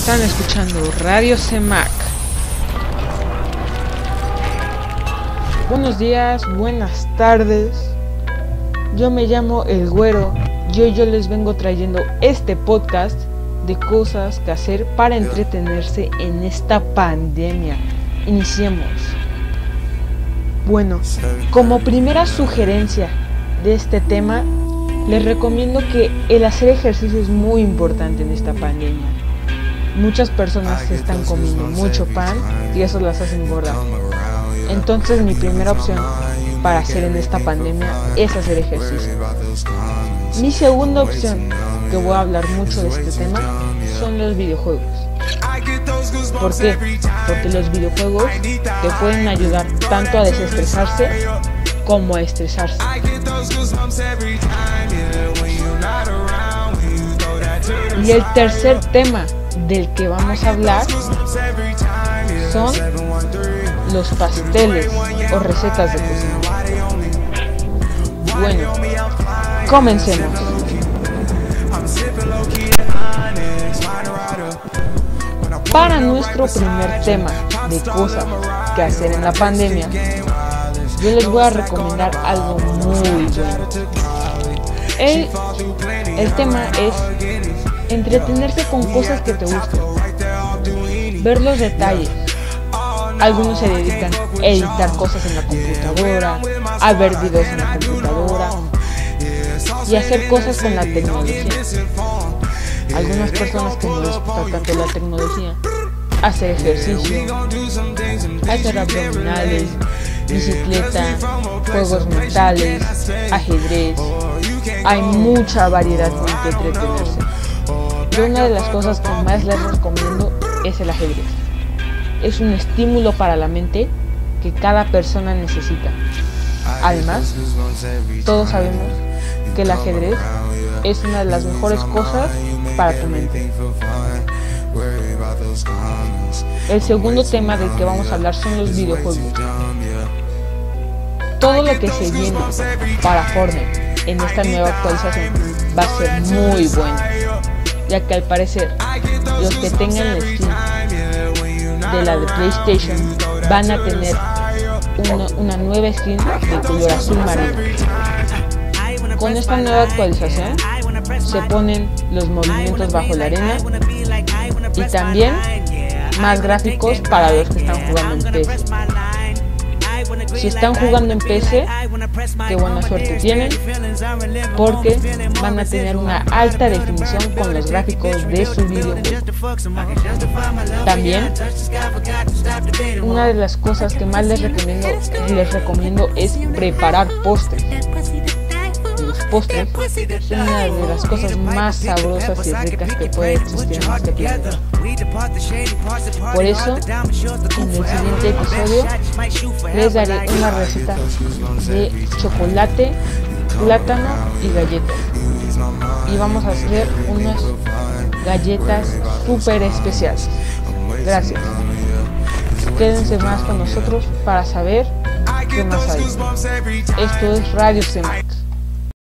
Están escuchando Radio CEMAC. Buenos días, buenas tardes. Yo me llamo El Güero y hoy yo les vengo trayendo este podcast de cosas que hacer para entretenerse en esta pandemia. Iniciemos. Bueno, como primera sugerencia de este tema, les recomiendo que el hacer ejercicio es muy importante en esta pandemia. Muchas personas se están comiendo mucho pan y eso las hace engordar. Entonces mi primera opción para hacer en esta pandemia es hacer ejercicio. Mi segunda opción, que voy a hablar mucho de este tema, son los videojuegos. ¿Por qué? Porque los videojuegos te pueden ayudar tanto a desestresarse como a estresarse. Y el tercer tema del que vamos a hablar son los pasteles o recetas de cocina. Bueno, comencemos. Para nuestro primer tema de cosas que hacer en la pandemia, yo les voy a recomendar algo muy bueno. El tema es entretenerse con cosas que te gusten, ver los detalles. Algunos se dedican a editar cosas en la computadora, a ver videos en la computadora y a hacer cosas con la tecnología. Algunas personas que no les gusta tanto la tecnología, hacer ejercicio, hacer abdominales, bicicleta, juegos mentales, ajedrez. Hay mucha variedad con que entretenerse. Y una de las cosas que más les recomiendo es el ajedrez. Es un estímulo para la mente que cada persona necesita. Además, todos sabemos que el ajedrez es una de las mejores cosas para tu mente. El segundo tema del que vamos a hablar son los videojuegos. Todo lo que se viene para Fortnite en esta nueva actualización va a ser muy bueno, ya que al parecer los que tengan el skin de la de PlayStation van a tener una nueva skin de color azul marino. Con esta nueva actualización se ponen los movimientos bajo la arena y también más gráficos para los que están jugando en PC. Si están jugando en PC, qué buena suerte tienen, porque van a tener una alta definición con los gráficos de su videojuego. También, una de las cosas que más les recomiendo es preparar postres. Los postres son una de las cosas más sabrosas y ricas que puede existir en este planeta. Por eso, en el siguiente episodio les daré una receta de chocolate, plátano y galletas. Y vamos a hacer unas galletas súper especiales. Gracias. Quédense más con nosotros para saber qué más hay. Esto es Radio CEMAC.